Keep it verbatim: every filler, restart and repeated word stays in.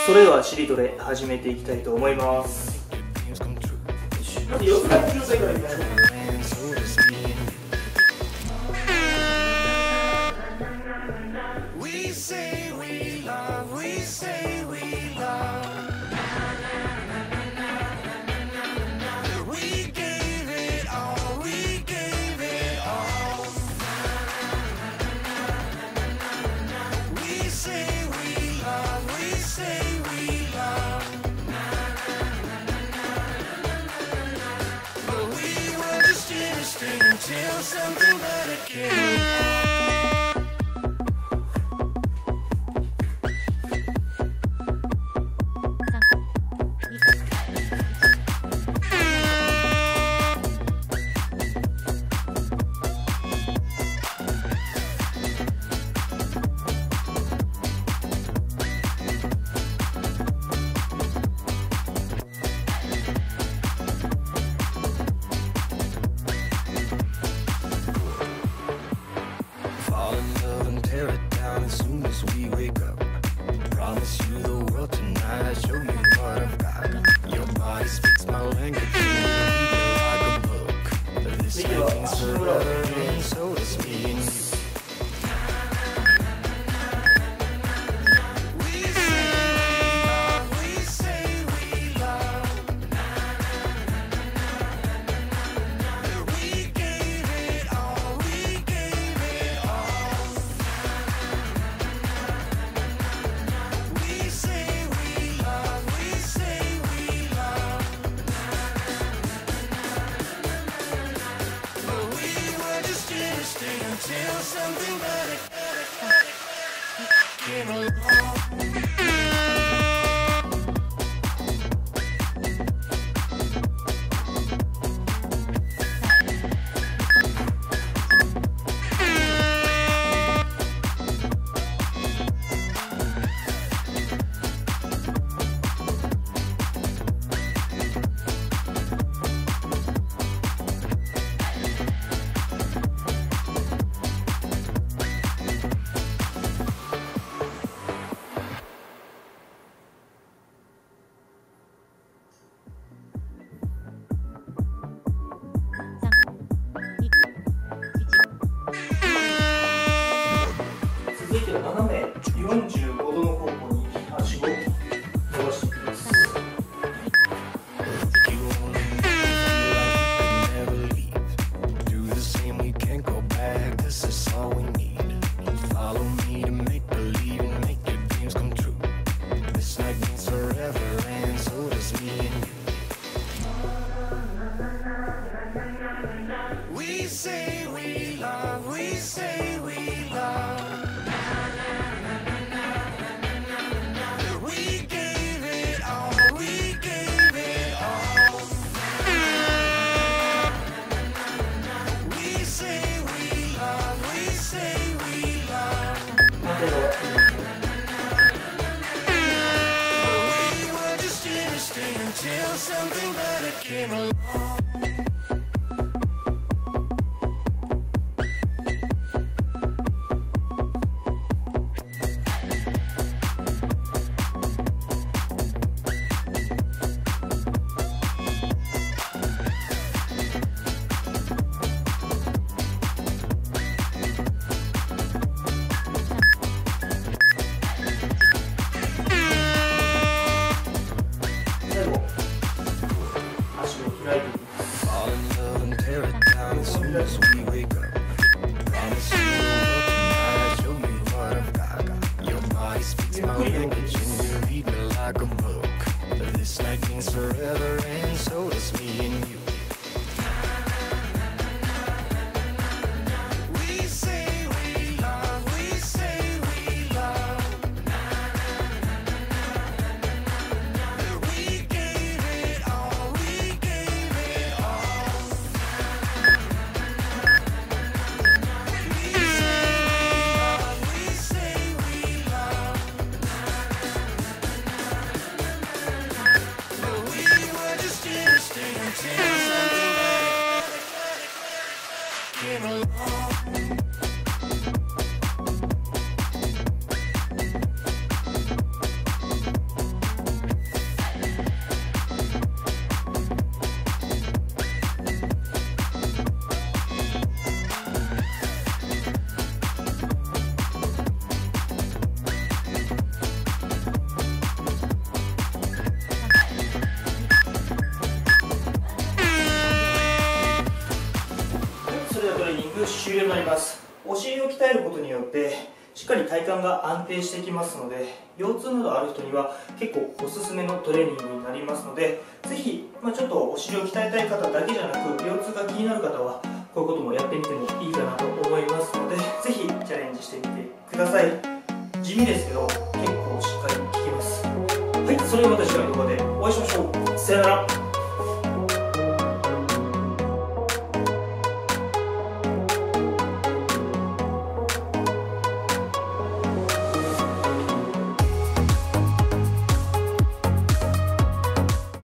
それでは尻トレ始めていきたいと思います。まず四つん這いの状態からいきましょう。続いては斜めよんじゅうごどの方向に足を伸ばしていきます。 Yeah. よってしっかり体幹が安定してきますので、腰痛などある人には結構おすすめのトレーニングになりますので、ぜひ、まあ、ちょっとお尻を鍛えたい方だけじゃなく、腰痛が気になる方はこういうこともやってみてもいいかなと思いますので、ぜひチャレンジしてみてください。地味ですけど結構しっかり効きます。はい、それではまた次回の動画でお会いしましょう。さよなら。